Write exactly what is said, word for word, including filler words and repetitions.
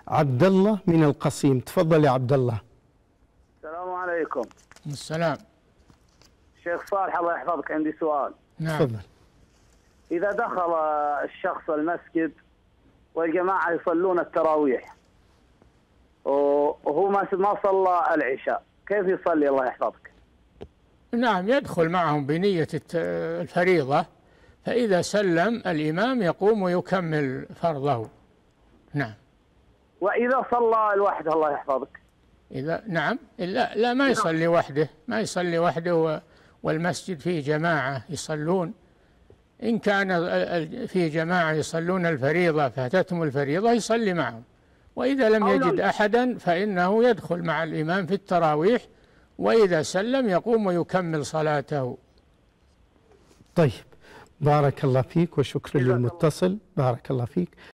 عبد الله من القصيم. تفضل يا عبد الله. السلام عليكم. السلام. شيخ صالح الله يحفظك، عندي سؤال. نعم. تفضل. إذا دخل الشخص المسجد والجماعة يصلون التراويح وهو ما ما صلى العشاء، كيف يصلي الله يحفظك؟ نعم، يدخل معهم بنية الفريضة، فإذا سلم الإمام يقوم ويكمل فرضه. نعم. وإذا صلى لوحده الله يحفظك؟ إذا نعم، لا لا ما يصلي وحده، ما يصلي وحده والمسجد فيه جماعة يصلون. إن كان في جماعة يصلون الفريضة فاتتهم الفريضة يصلي معهم، وإذا لم يجد أحدا فإنه يدخل مع الإمام في التراويح، وإذا سلم يقوم ويكمل صلاته. طيب، بارك الله فيك وشكرا للمتصل. بارك الله فيك.